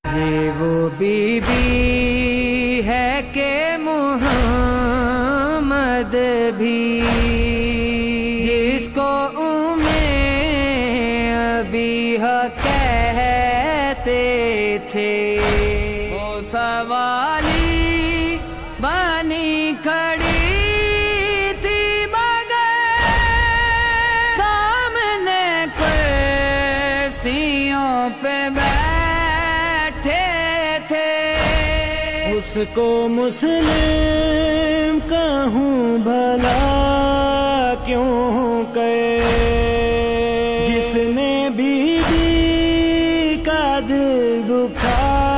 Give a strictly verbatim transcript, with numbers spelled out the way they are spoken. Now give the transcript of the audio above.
ये वो बीबी है के मोहम्मद भी जिसको उम्मे अबीहा कहते थे। वो सवाली बनी खड़ी थी मगर सामने कुर्सियों पे बैठे थे। उसको मुस्लिम कहूँ भला क्यों कहे जिसने बीबी का दिल दुखा